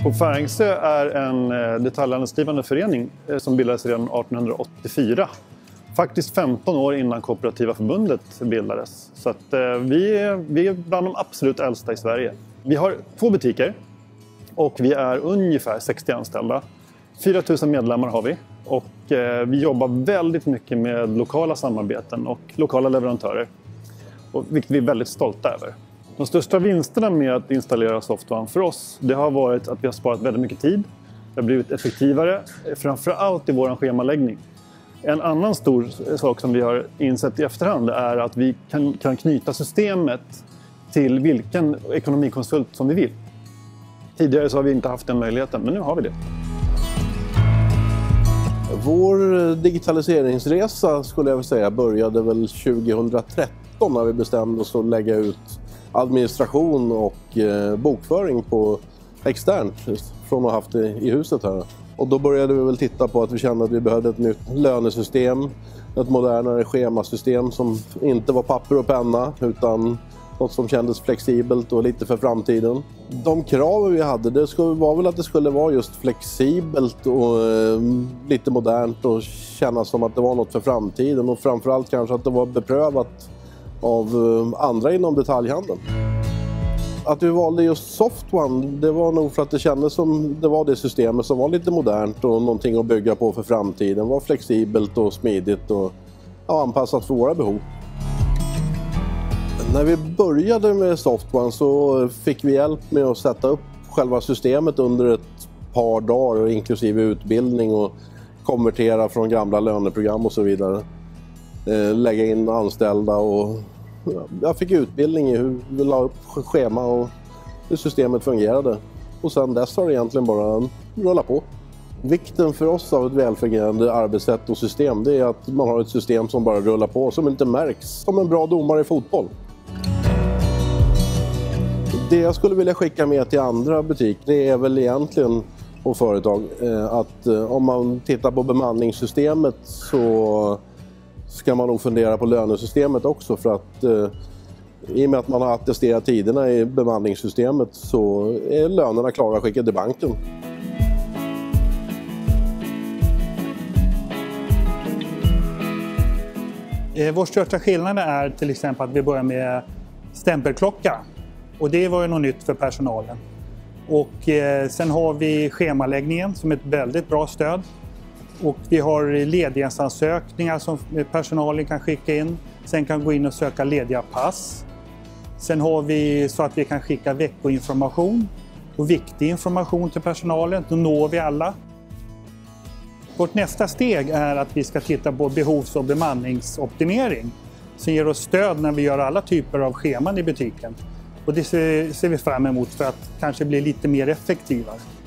Coop Färingsö är en detaljhandelsdrivande förening som bildades redan 1884. Faktiskt 15 år innan Kooperativa förbundet bildades. Så att, vi är bland de absolut äldsta i Sverige. Vi har 2 butiker och vi är ungefär 60 anställda. 4 000 medlemmar har vi och vi jobbar väldigt mycket med lokala samarbeten och lokala leverantörer. Vilket vi är väldigt stolta över. De största vinsterna med att installera Softone för oss, det har varit att vi har sparat väldigt mycket tid. Det har blivit effektivare, framförallt i vår schemaläggning. En annan stor sak som vi har insett i efterhand är att vi kan knyta systemet till vilken ekonomikonsult som vi vill. Tidigare så har vi inte haft den möjligheten, men nu har vi det. Vår digitaliseringsresa skulle jag vilja säga började väl 2013 när vi bestämde oss att lägga ut administration och bokföring på externt från att ha haft det i huset här. Och då började vi väl titta på att vi kände att vi behövde ett nytt lönesystem, ett modernare schemasystem som inte var papper och penna utan något som kändes flexibelt och lite för framtiden. De krav vi hade, det var väl att det skulle vara just flexibelt och lite modernt och kännas som att det var något för framtiden och framförallt kanske att det var beprövat av andra inom detaljhandeln. Att vi valde just Softone, det var nog för att det kändes som det var det systemet som var lite modernt och någonting att bygga på för framtiden. Det var flexibelt och smidigt och anpassat för våra behov. När vi började med Softone så fick vi hjälp med att sätta upp själva systemet under ett par dagar inklusive utbildning och konvertera från gamla löneprogram och så vidare. Lägga in anställda och jag fick utbildning i hur vi la upp schema och hur systemet fungerade. Och sen dess har det egentligen bara rulla på. Vikten för oss av ett välfungerande arbetssätt och system, det är att man har ett system som bara rullar på, som inte märks, som en bra domare i fotboll. Det jag skulle vilja skicka med till andra butiker, det är väl egentligen på företag att om man tittar på bemanningssystemet så ska man nog fundera på lönesystemet också, för att i och med att man har attesterat tiderna i bemanningssystemet så är lönerna klara att skicka till banken. Vår största skillnad är till exempel att vi börjar med stämpelklocka. Och det var ju något nytt för personalen. Och sen har vi schemaläggningen som ett väldigt bra stöd. Och vi har ledighetsansökningar som personalen kan skicka in. Sen kan gå in och söka lediga pass. Sen har vi så att vi kan skicka veckoinformation och viktig information till personalen. Då når vi alla. Vårt nästa steg är att vi ska titta på behovs- och bemanningsoptimering som ger oss stöd när vi gör alla typer av scheman i butiken. Och det ser vi fram emot för att kanske bli lite mer effektivare.